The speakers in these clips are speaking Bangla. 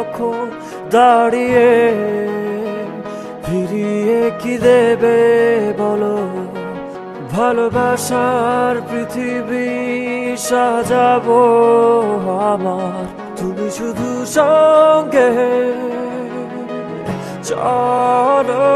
কখন দাঁড়িয়ে ফিরিয়ে কি দেবে বলো? ভালোবাসার পৃথিবী সাজাবো আমার, তুমি শুধু সঙ্গে চলো।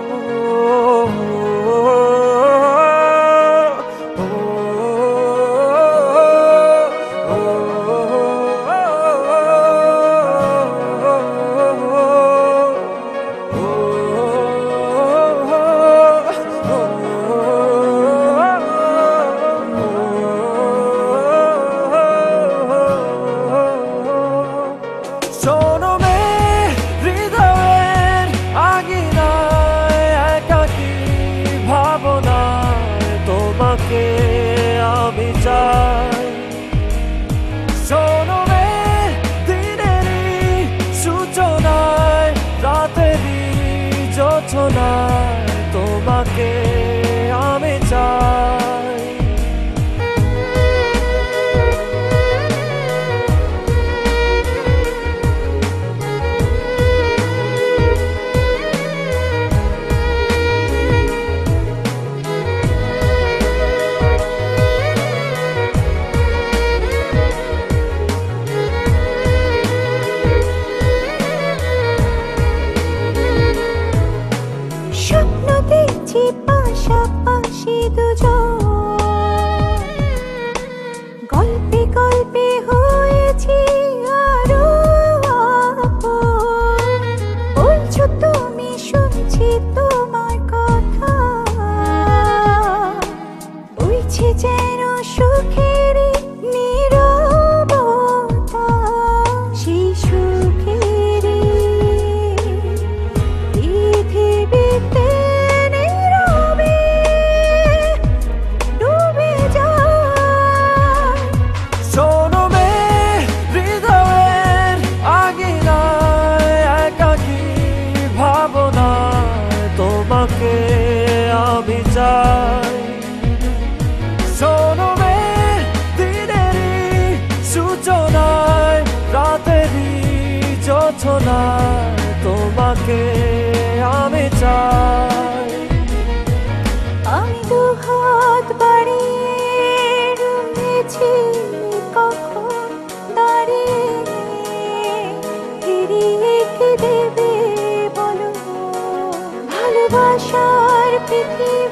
আমি চাই শোনো রে, দিনেরই সূচনায় রাতেরই যোছনায় তোমাকে আমি চাই। পাশাপাশি দুজন গল্পে গল্পে হয়েছি আরো আপন। বলছো তুমি, শুনছি তোমার কথা, বইছে যেন সুখেরই নীরবতা। সেই সুখেরই পৃথিবীতে তোমাকে আমি চাই। শোনো রে, দিনেরই সূচনায় রাতেরই যোছনায় তোমাকে আমি চাই। আমি দুহাত বাড়িয়ে রয়েছি কখন দাঁড়িয়ে, ফিরিয়ে কি দেবে বলো? ভালোবাসার পৃথিবী